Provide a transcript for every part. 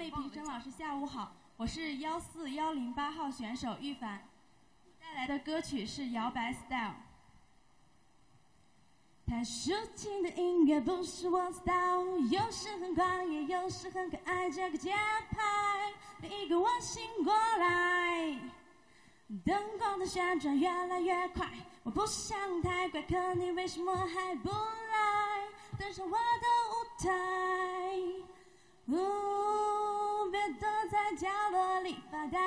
位评审老师，下午好，我是14108号选手玉凡，带来的歌曲是《摇摆 Style》。太抒情的音乐不是我 style， 有时很狂野，有时很可爱，这个节拍每一个我醒过来。灯光的旋转越来越快，我不想太乖，可你为什么还不来登上我的舞台？别躲在角落里发呆，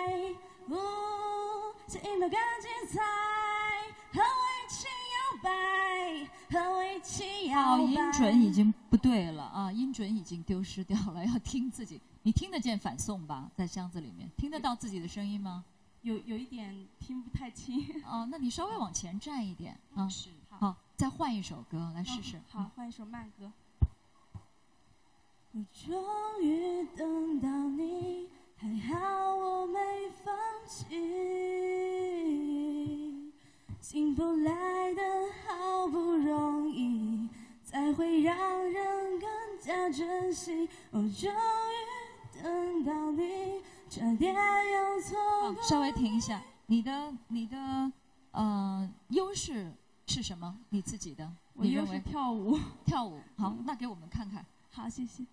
这一秒更精彩，和我一起摇摆，和我一起摇摆。 音准已经不对了啊，音准已经丢失掉了，要听自己。你听得见反送吧？在箱子里面听得到自己的声音吗？ 有一点听不太清。 哦，那你稍微往前站一点啊。 是。 好，再换一首歌来试试。 好，换一首慢歌。我终于等到你，还好我没放弃。幸福来得好不容易，才会让人更加珍惜。我终于等到你，差点又错过。 稍微停一下，你的优势是什么？你自己的？ 我优势跳舞。 跳舞，好，那给我们看看。 好，谢谢。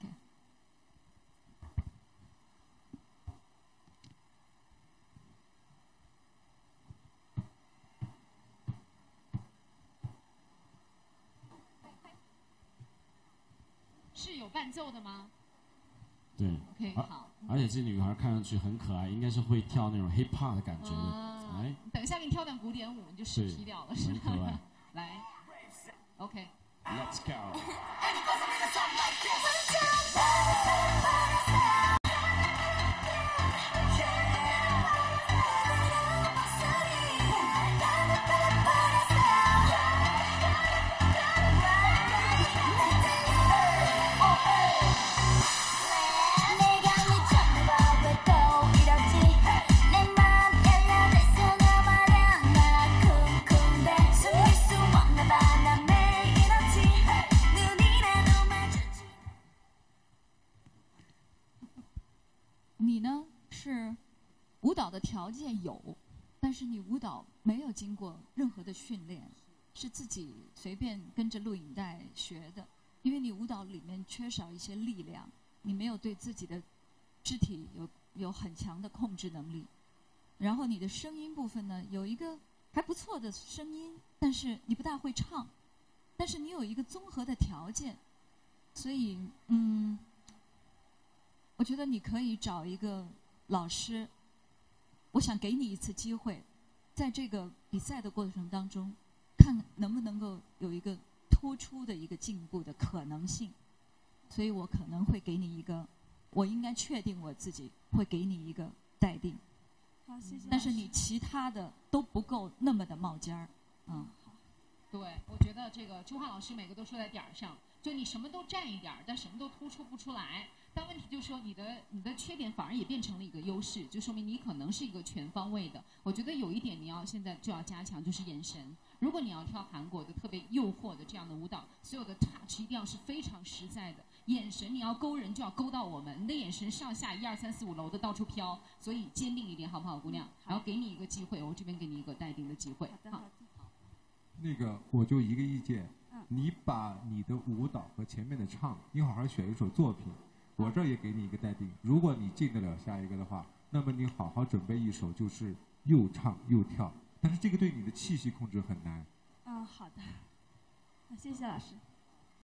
是有伴奏的吗？ 对。 OK， 好。 而且这女孩看上去很可爱，应该是会跳那种 hip hop 的感觉的。哎。 等一下给你跳段古典舞，你就失劈掉了，是吧？ 很可爱。 来 ，OK。Let's go。 你呢是舞蹈的条件有，但是你舞蹈没有经过任何的训练，是自己随便跟着录影带学的。因为你舞蹈里面缺少一些力量，你没有对自己的肢体有很强的控制能力。然后你的声音部分呢，有一个还不错的声音，但是你不大会唱，但是你有一个综合的条件，所以我觉得你可以找一个老师，我想给你一次机会，在这个比赛的过程当中，看能不能够有一个突出的一个进步的可能性。所以我可能会给你一个，我应该确定我自己会给你一个待定。 好，谢谢。 但是你其他的都不够那么的冒尖儿， 对，我觉得这个朱浩老师每个都说在点儿上，就你什么都占一点儿，但什么都突出不出来。但问题就是说，你的缺点反而也变成了一个优势，就说明你可能是一个全方位的。我觉得有一点你要现在就要加强，就是眼神。如果你要跳韩国的特别诱惑的这样的舞蹈，所有的 touch 一定要是非常实在的，眼神你要勾人就要勾到我们，你的眼神上下1、2、3、4、5楼的到处飘，所以坚定一点好不好，姑娘？然后给你一个机会，我这边给你一个待定的机会。好。 那个我就一个意见，你把你的舞蹈和前面的唱，你好好选一首作品。我这儿也给你一个待定，如果你进得了下一个的话，那么你好好准备一首，就是又唱又跳，但是这个对你的气息控制很难。 好的，谢谢老师。